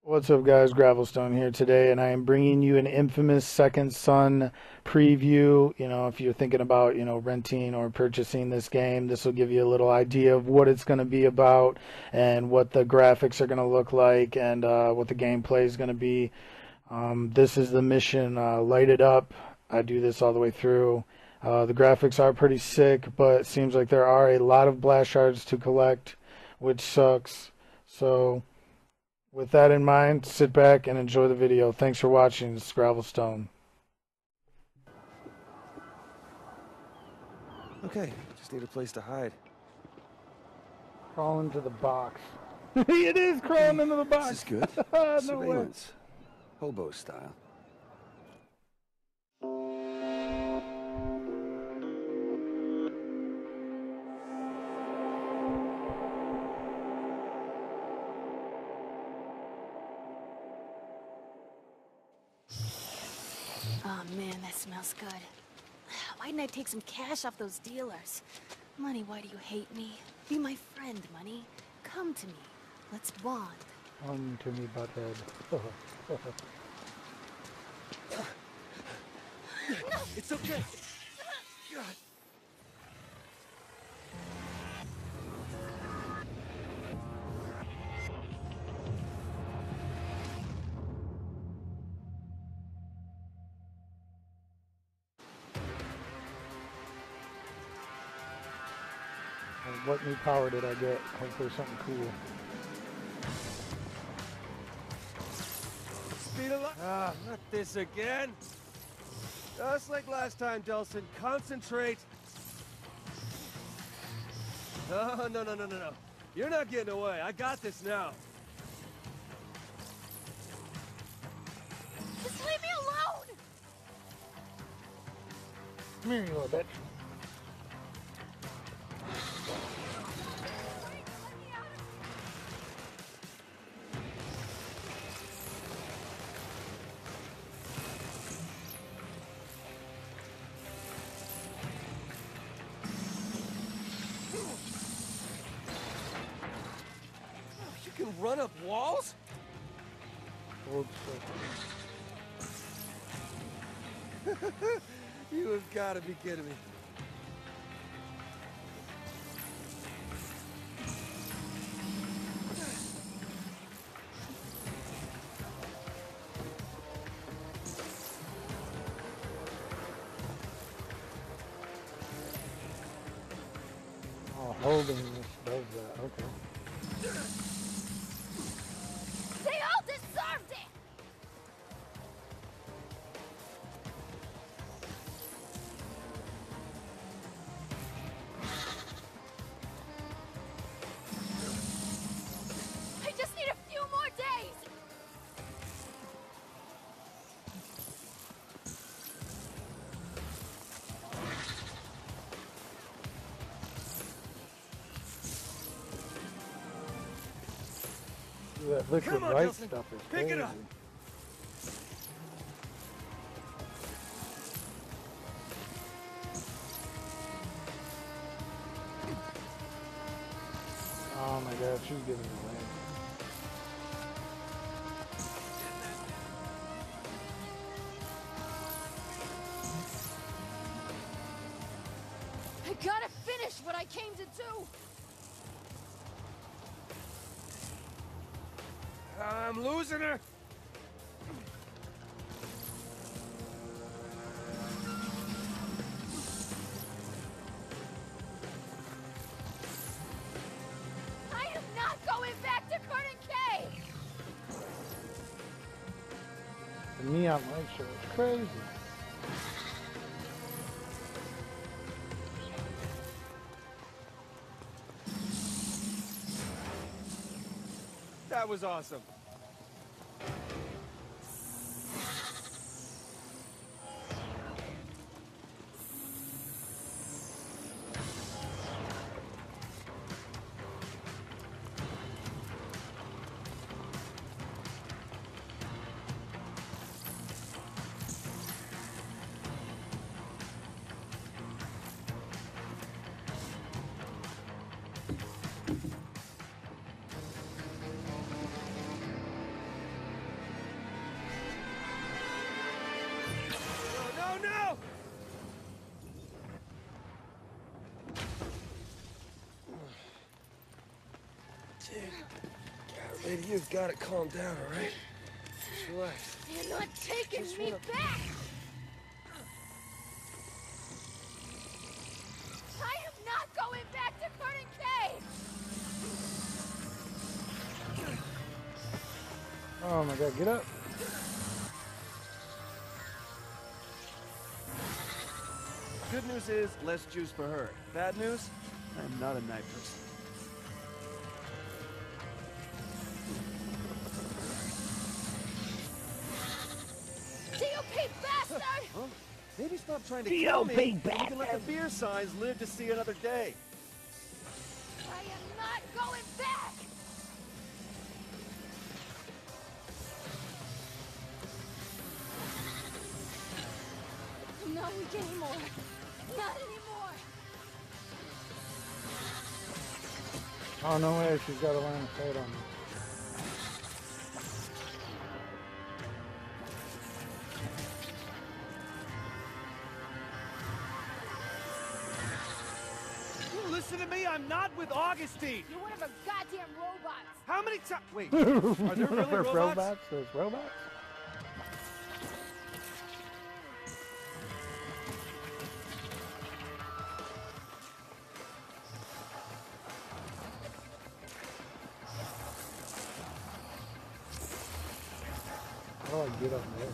What's up, guys? Gravelstone here today, and I am bringing you an Infamous Second Son preview. If you're thinking about, renting or purchasing this game, this will give you a little idea of what it's going to be about and what the graphics are going to look like and what the gameplay is going to be. This is the mission, Light It Up. I do this all the way through. The graphics are pretty sick, but it seems like there are a lot of blast shards to collect, which sucks. So with that in mind, sit back and enjoy the video. Thanks for watching. It's Gravelstone. Okay, just need a place to hide. Crawl into the box. It is crawling into the box. This is good. No way. Surveillance. Hobo style. Oh man, that smells good. Why didn't I take some cash off those dealers? Money, why do you hate me? Be my friend, Money. Come to me. Let's bond. Come to me, butthead. It's okay. God. What new power did I get? Hopefully something cool. Speed of light. Ah, not this again. Just like last time, Delsin. Concentrate. Oh, no. You're not getting away. I got this now. Just leave me alone! Come here, you little bitch. You can run up walls? Old You have got to be kidding me. Oh, holding this does that. Okay. They all deserved it! I just need a few more days! That liquid Come on, right Delsin. stuff is Pick crazy. it up. Oh my god, she's giving me away. I gotta finish what I came to do! I'm losing her. I am not going back to Curtin K! The neon light show is crazy. That was awesome. Lady, you've got to calm down, all right? Just relax. You're not taking Just me wanna- back! I am not going back to Curtin Cave! Oh my god, get up. Good news is, less juice for her. Bad news? I'm not a night person. DOP bastard! Huh? Maybe stop trying to kill me, and we can let the beer signs live to see another day. I am not going back! I'm not weak anymore. Not anymore! Oh, no way, she's got a line of sight on me. You listen to me, I'm not with Augustine! You're one of her goddamn robots! How many times? Wait, are there really robots? There's robots? How do I get up there?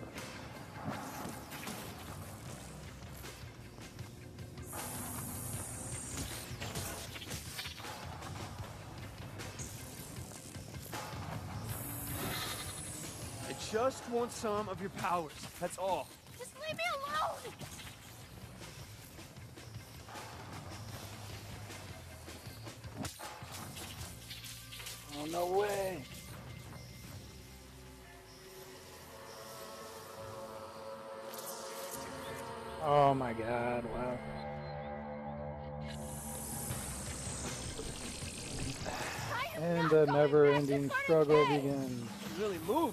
I just want some of your powers, that's all. Just leave me alone! Oh, no way. Oh my god, wow. I am And not the going never-ending back to struggle Curtin Cave! begins. You really moved.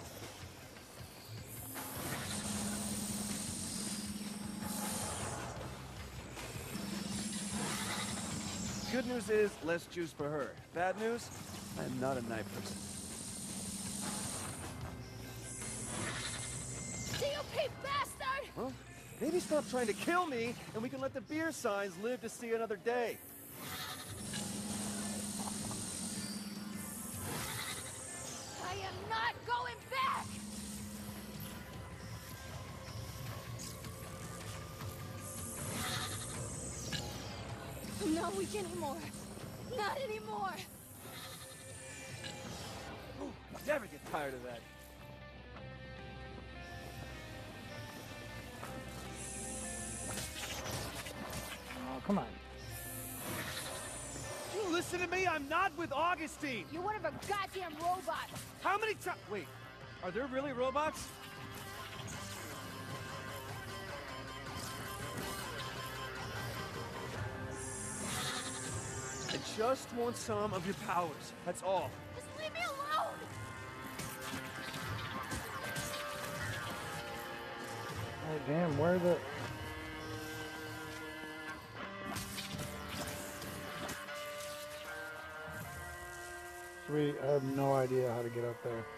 Good news is, less juice for her. Bad news? I'm not a night person. DOP bastard! Well, maybe stop trying to kill me, and we can let the beer signs live to see another day. I am not going back! I'm not weak anymore. Not anymore. Ooh, never get tired of that. Oh, come on. You listen to me, I'm not with Augustine! You're one of her goddamn robots. How many times? Wait, are there really robots? I just want some of your powers, that's all. Just leave me alone! Oh, damn, where the... Sweet, I have no idea how to get up there.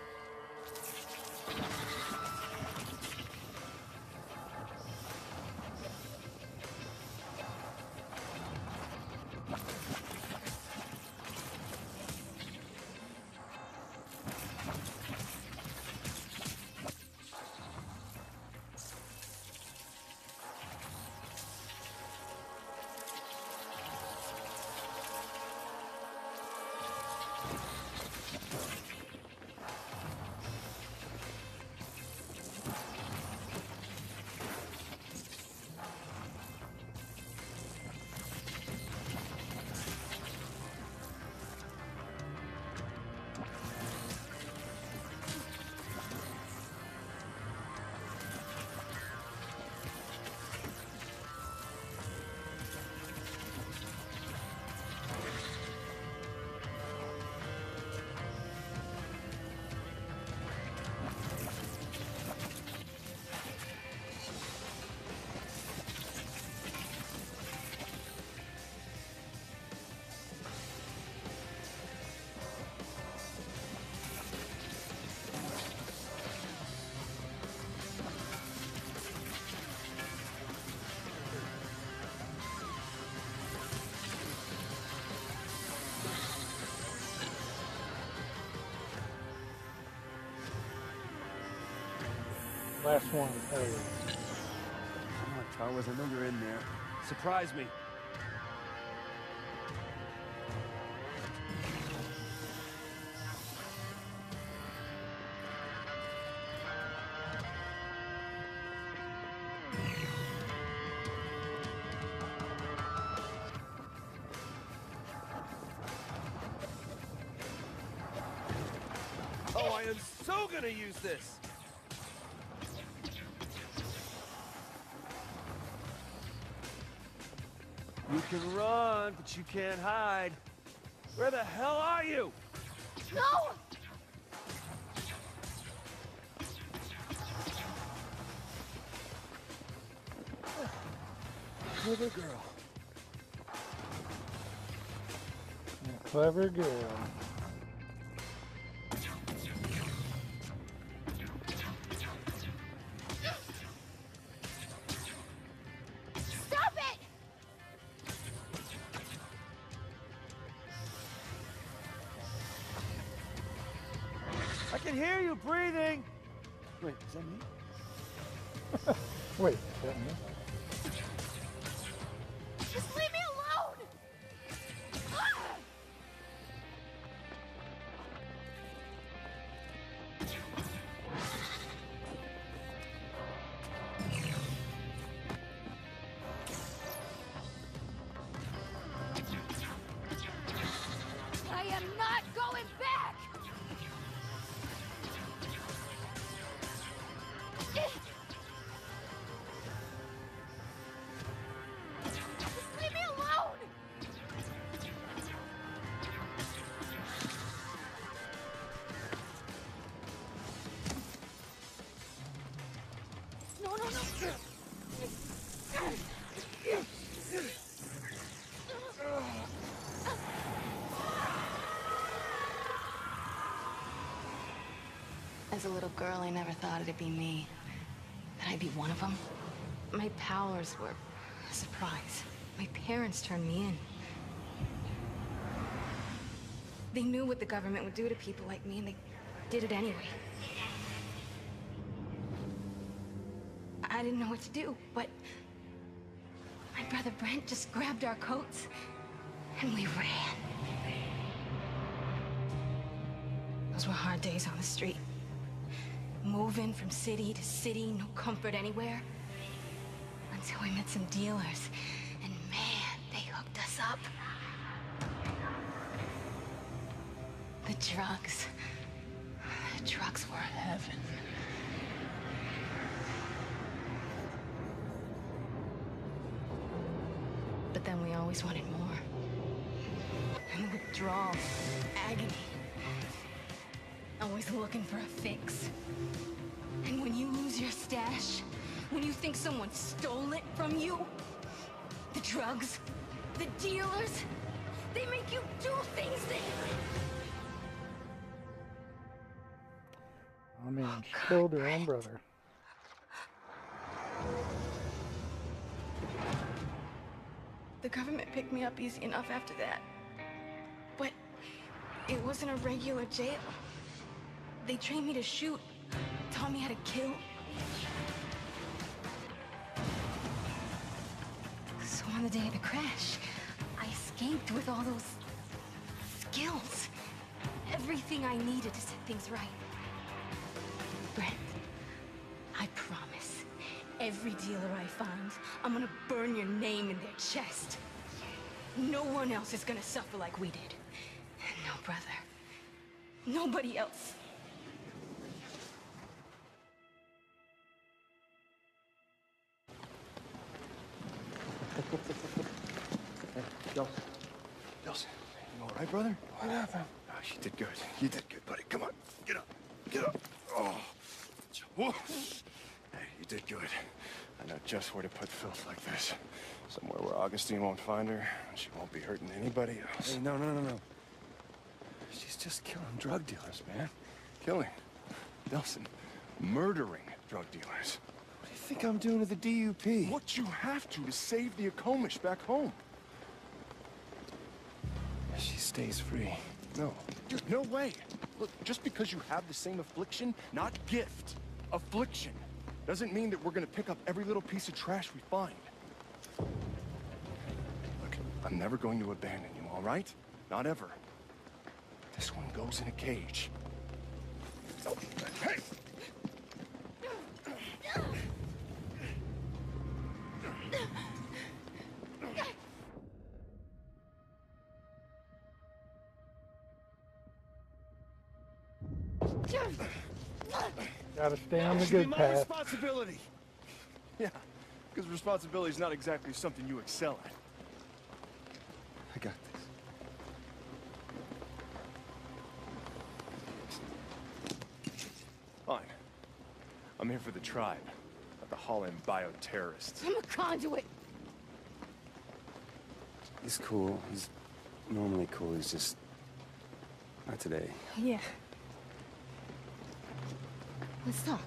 Last one. Oh, Come on, Towers, I know you're in there. Surprise me. Oh, I am so gonna use this! You can run, but you can't hide. Where the hell are you? No! Clever girl. clever girl. Stop it! I can hear you breathing. Wait, is that me? Wait, is that me? Just leave me alone! Ah! I am not going back! Just leave me alone! No, no, no! As a little girl, I never thought it'd be me. That I'd be one of them. My powers were a surprise. My parents turned me in. They knew what the government would do to people like me, and they did it anyway. I didn't know what to do, but my brother Brent just grabbed our coats, and we ran. Those were hard days on the street. Moving from city to city, no comfort anywhere. Until we met some dealers, and man, they hooked us up. The drugs were heaven. But then we always wanted more. And the withdrawal, agony. Always looking for a fix. And when you lose your stash, when you think someone stole it from you, the drugs, the dealers, they make you do things that... I mean, she killed her own brother. The government picked me up easy enough after that. But it wasn't a regular jail. They trained me to shoot, taught me how to kill. So on the day of the crash, I escaped with all those skills. Everything I needed to set things right. Brent, I promise, every dealer I find, I'm gonna burn your name in their chest. No one else is gonna suffer like we did. No, brother. Nobody else. Delsin, you all right, brother? What happened? Oh, you did good. You did good, buddy. Come on, get up. Get up. Oh. Whoa. Hey, you did good. I know just where to put filth like this. Somewhere where Augustine won't find her, and she won't be hurting anybody else. Hey, no. She's just killing drug dealers, man. Killing. Delsin, murdering drug dealers. What do you think I'm doing to the DUP? What you have to save the Akomish back home. She stays free. No. Dude, no way. Look, just because you have the same affliction, not gift, affliction, doesn't mean that we're gonna pick up every little piece of trash we find. Look, I'm never going to abandon you, all right? Not ever. This one goes in a cage. Hey! Gotta stay on the That should be good my path. responsibility. Yeah, because responsibility is not exactly something you excel at. I got this. Fine. I'm here for the tribe, not the Holland bioterrorists. I'm a conduit. He's cool. He's normally cool. He's just... not today. Yeah. Let's talk.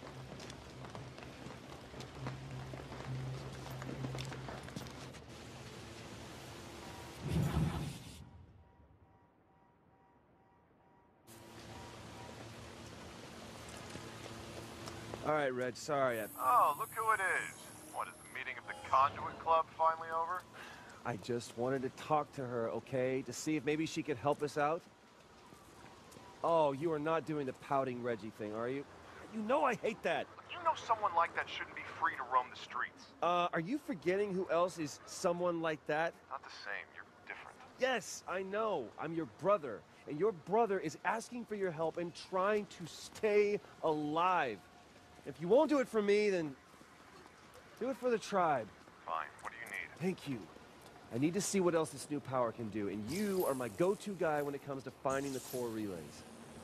All right, Reg, sorry. Oh, look who it is. What, is the meeting of the Conduit Club finally over? I just wanted to talk to her, okay? To see if maybe she could help us out. Oh, you are not doing the pouting Reggie thing, are you? You know I hate that. You know someone like that shouldn't be free to roam the streets. Are you forgetting who else is someone like that? Not the same, you're different. Yes, I know. I'm your brother. And your brother is asking for your help and trying to stay alive. If you won't do it for me, then do it for the tribe. Fine, what do you need? Thank you. I need to see what else this new power can do, and you are my go-to guy when it comes to finding the core relays.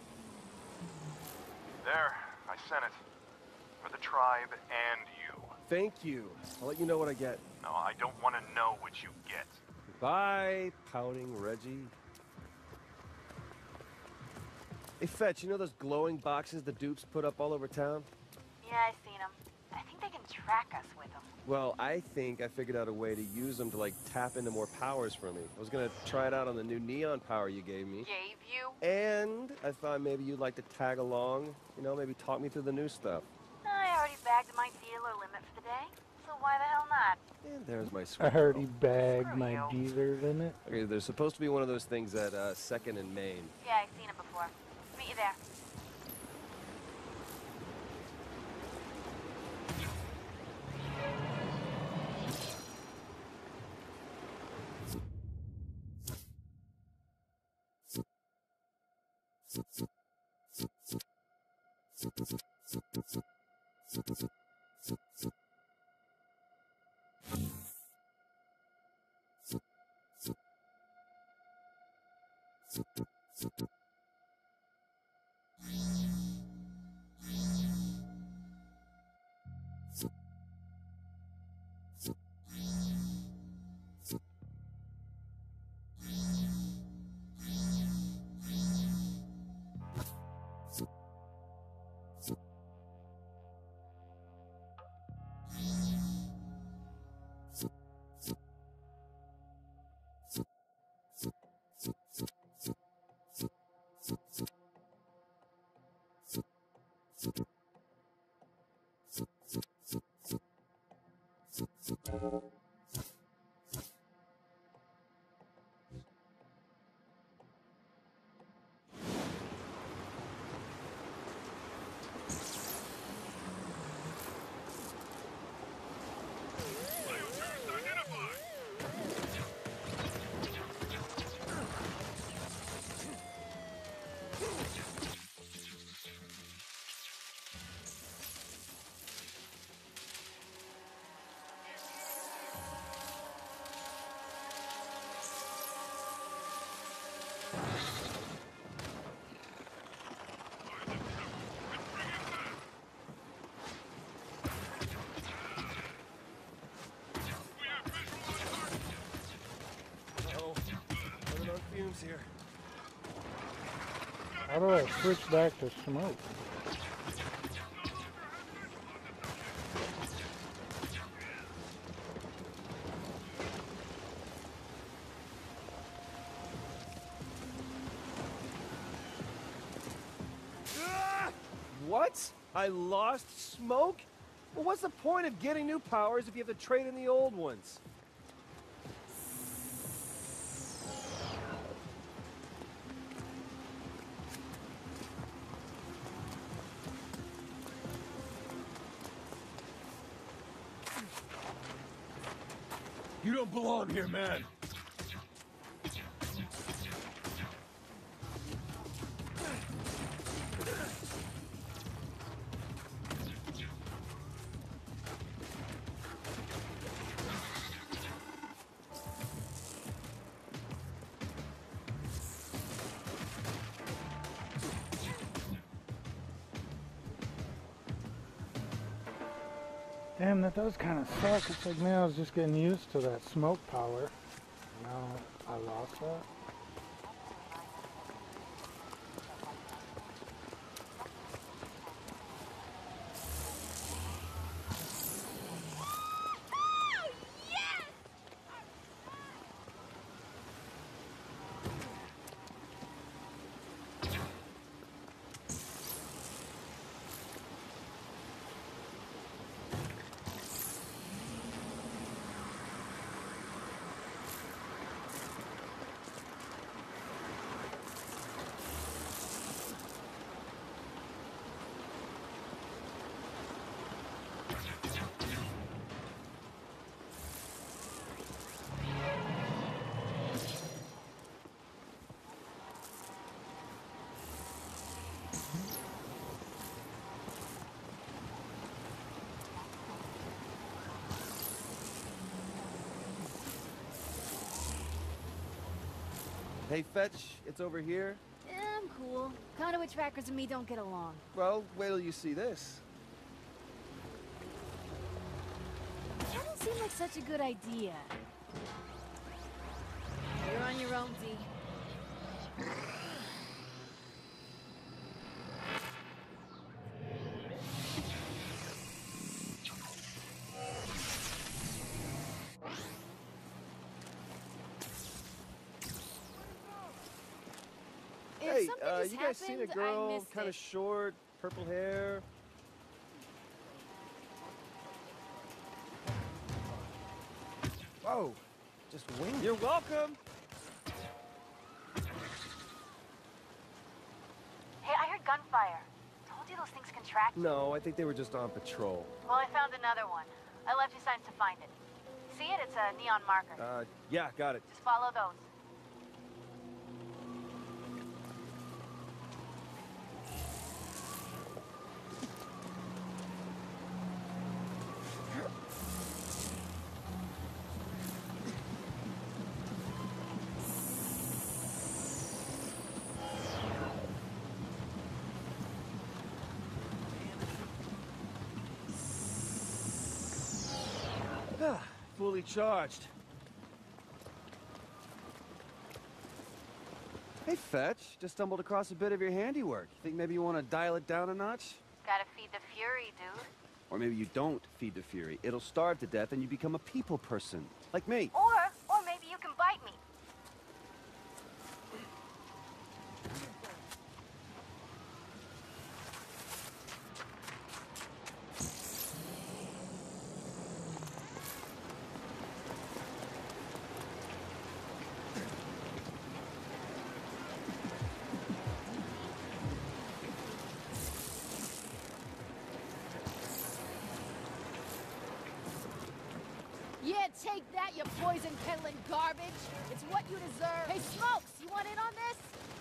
There, I sent it. For the tribe and you. Thank you. I'll let you know what I get. No, I don't want to know what you get. Bye, pouting Reggie. Hey, Fetch, you know those glowing boxes the dupes put up all over town? Yeah, I seen them. I think they can track us with them. Well, I think I figured out a way to use them to, like, tap into more powers for me. I was gonna try it out on the new neon power you gave me. Gave you? And I thought maybe you'd like to tag along, you know, maybe talk me through the new stuff. I already bagged my dealer limit for the day, so why the hell not? And there's my sweet I already girl. bagged Screw my you. dealer limit. Okay, there's supposed to be one of those things at 2nd and Main. Yeah, I seen it before. Meet you there. Running on fumes here. How do I switch back to smoke? What? I lost smoke? Well, what's the point of getting new powers if you have to trade in the old ones? You don't belong here, man. Damn, that does kind of suck. It's like, man, I was just getting used to that smoke power. Now I lost that. Hey, Fetch, it's over here. Yeah, I'm cool. Conduit trackers and me don't get along. Well, wait till you see this. That doesn't seem like such a good idea. You're on your own, D. Hey, Something just you guys seen a happened, I girl, missed kind it. of short, purple hair? Whoa. Just wing. You're welcome. Hey, I heard gunfire. Told you those things can track you. No, I think they were just on patrol. Well, I found another one. I left you signs to find it. See it? It's a neon marker. Yeah, got it. Just follow those. Fully charged. Hey, Fetch. Just stumbled across a bit of your handiwork. Think maybe you want to dial it down a notch? Gotta feed the fury, dude. Or maybe you don't feed the fury. It'll starve to death and you become a people person. Like me. Or maybe you can bite me. Yeah, take that, you poison peddling garbage. It's what you deserve. Hey, Smokes, you want in on this?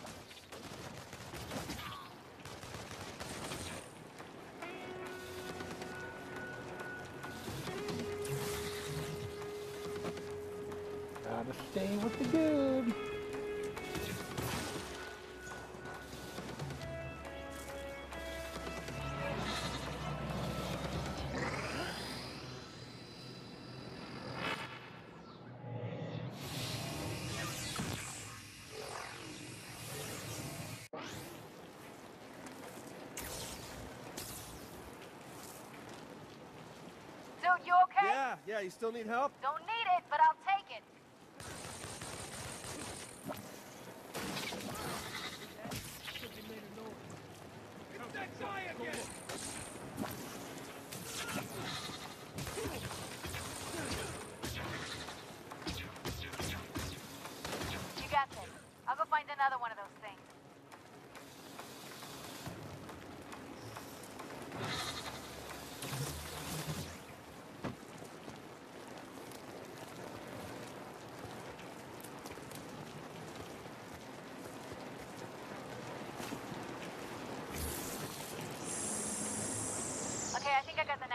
Gotta stay with the good. Dude, you okay? Yeah, you still need help? Don't need it, but I'll take it.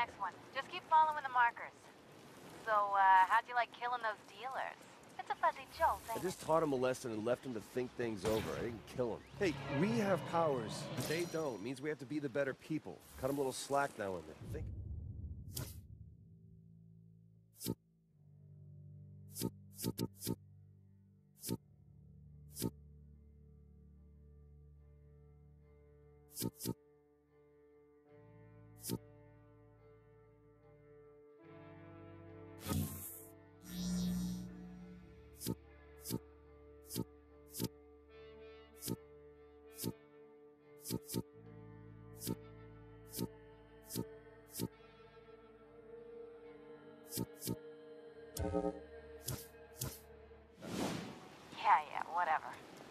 next one. Just keep following the markers. So, how'd you like killing those dealers? It's a fuzzy joke, I ain't just taught him a lesson and left him to think things over. I didn't kill him. Hey, we have powers. They don't. Means we have to be the better people. Cut him a little slack now and then. Yeah, whatever.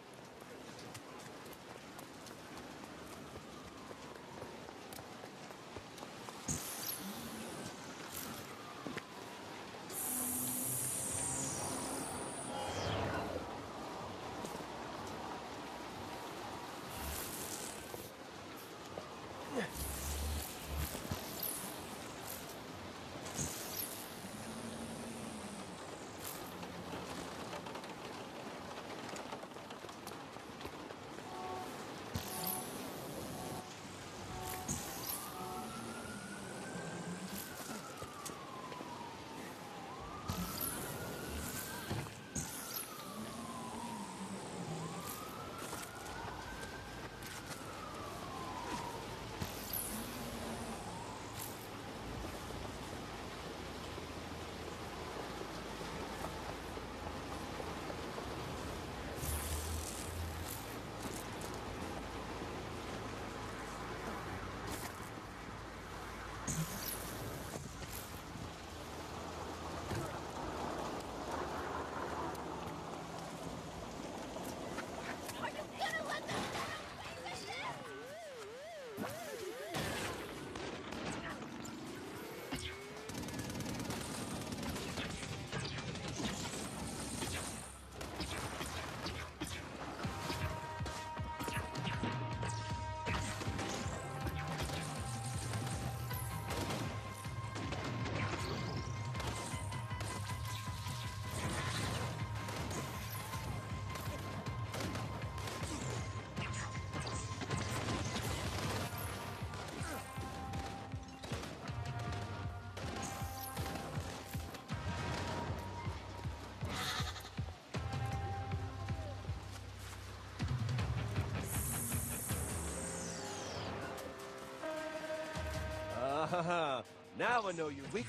Now I know your weakness.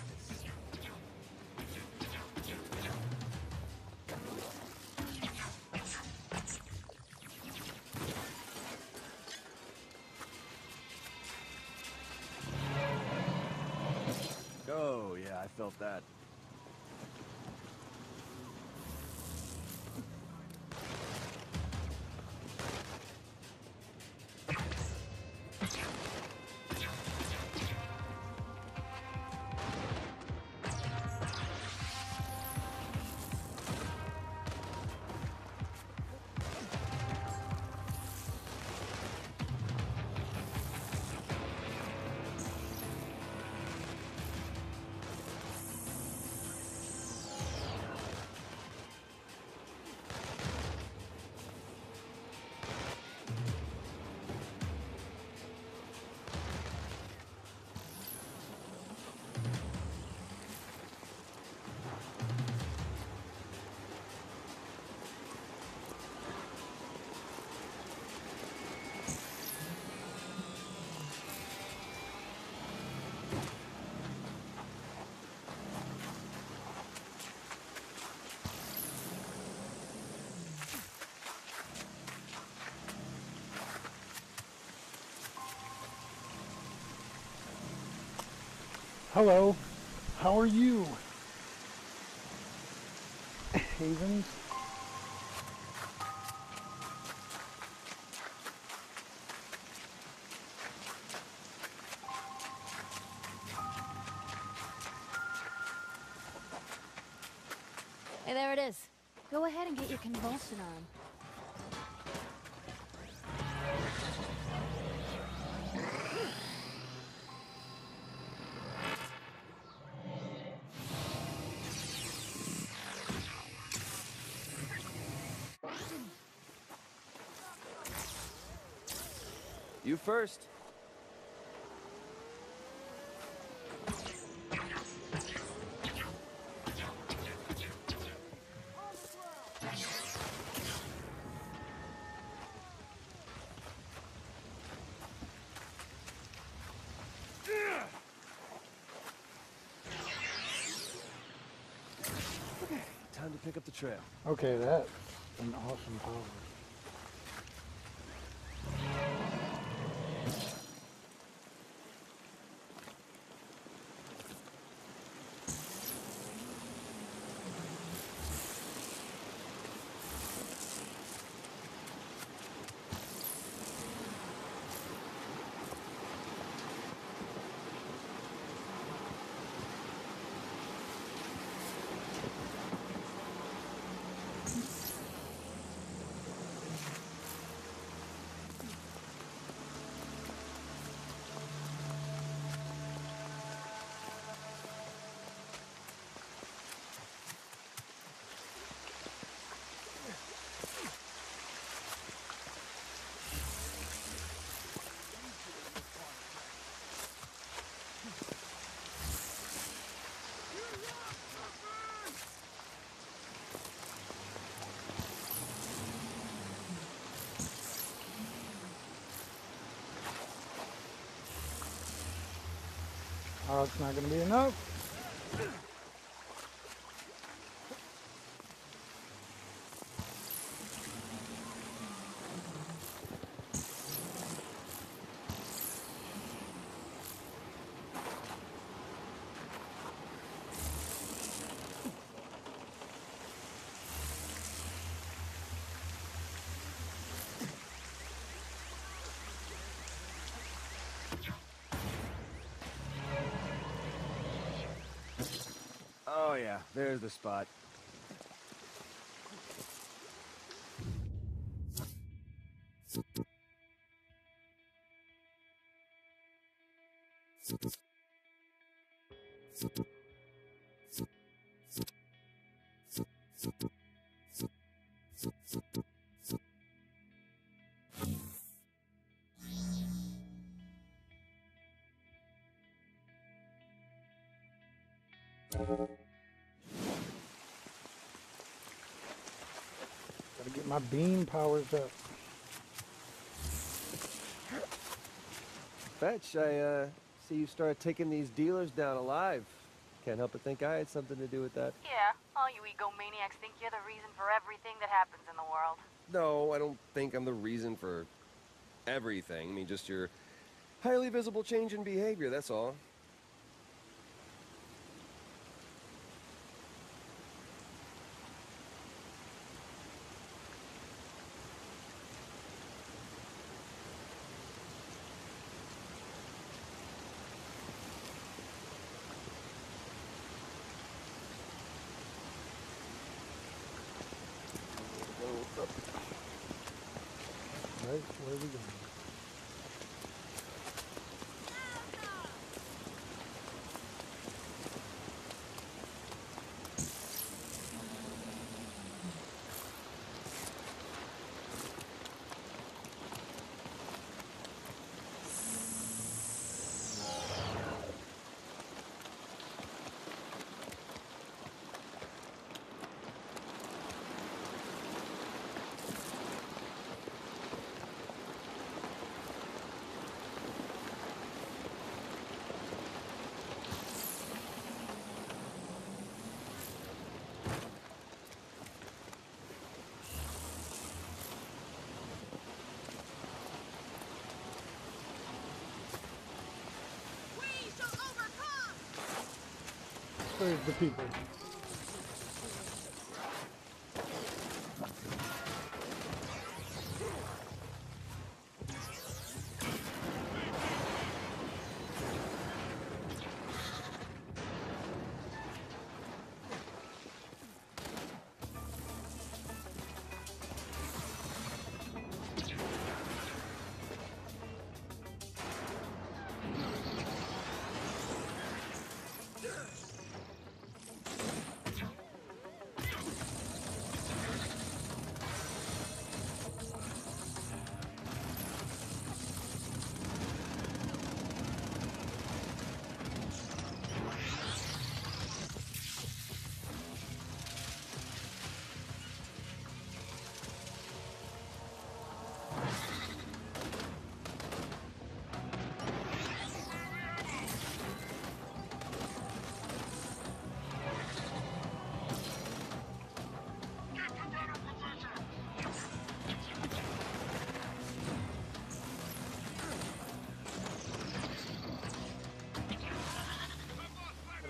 Oh, yeah, I felt that. Hello, how are you? Havens? Hey, there it is. Go ahead and get your convulsion on. You first. Okay, time to pick up the trail. Okay, that's an awesome power. Oh, it's not going to be enough. Oh yeah, there's the spot. Gotta get my beam powers up. Fetch, I see you started taking these dealers down alive. Can't help but think I had something to do with that. Yeah, all you egomaniacs think you're the reason for everything that happens in the world. No, I don't think I'm the reason for everything. I mean, just your highly visible change in behavior, that's all. Right, where are we going? Where's the people?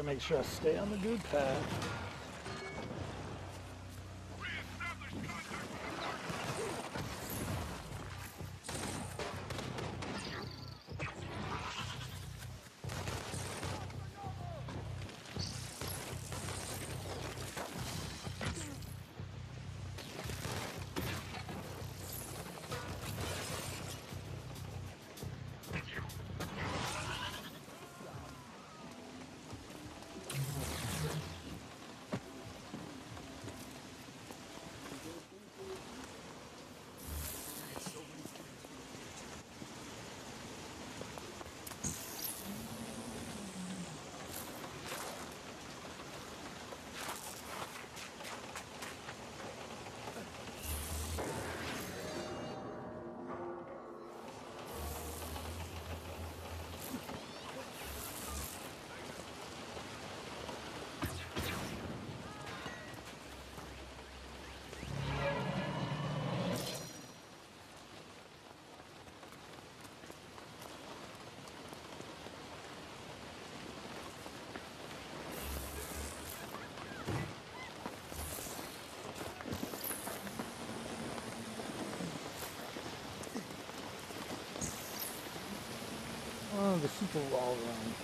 Gotta make sure I stay on the good path. Oh, the super wall run.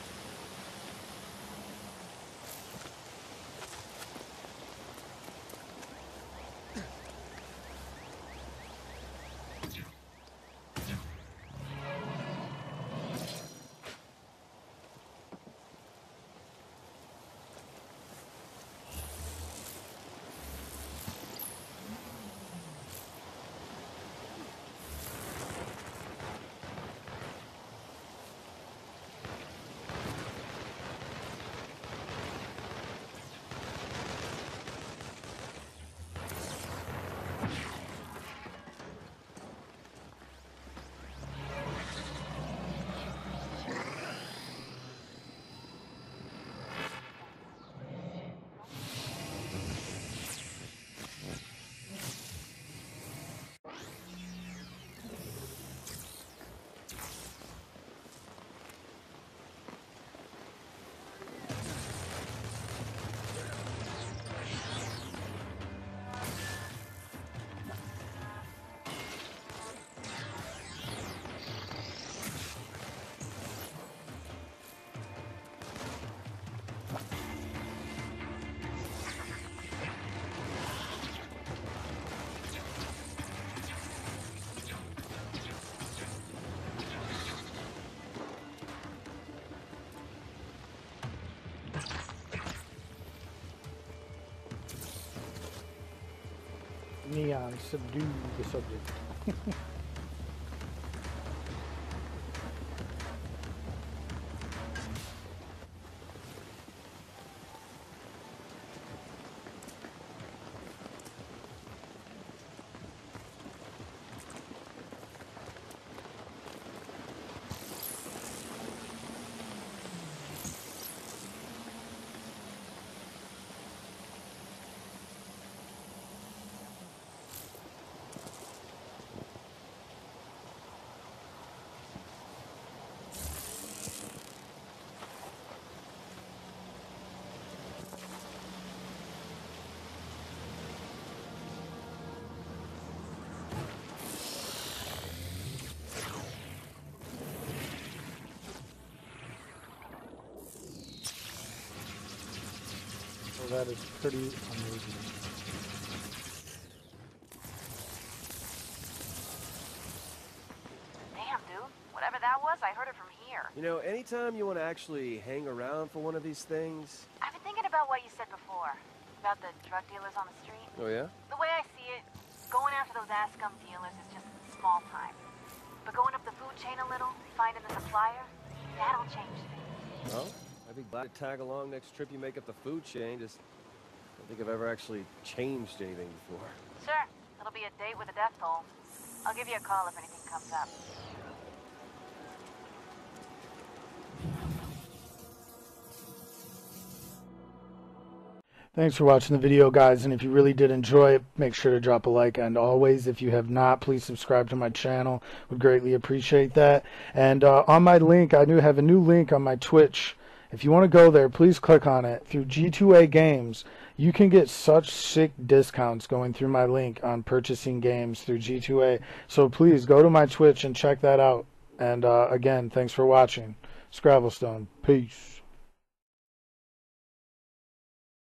Neon, subdue the subject. So that is pretty amazing. Damn, dude. Whatever that was, I heard it from here. You know, anytime you want to actually hang around for one of these things... I've been thinking about what you said before. About the drug dealers on the street. Oh, yeah? The way I see it, going after those ass scum dealers is just small time. But going up the food chain a little, finding the supplier, that'll change things. Well, I'd be glad to tag along next trip you make up the food chain. Just don't think I've ever actually changed anything before. Sure. It'll be a date with a death toll. I'll give you a call if anything comes up. Thanks for watching the video, guys, and if you really did enjoy it, make sure to drop a like, and always, if you have not, please subscribe to my channel. Would greatly appreciate that. And on my link, I do have a new link on my Twitch. If you want to go there, please click on it. Through G2A Games, you can get such sick discounts going through my link on purchasing games through G2A. So please go to my Twitch and check that out. And again, thanks for watching. Scravellestone. Peace.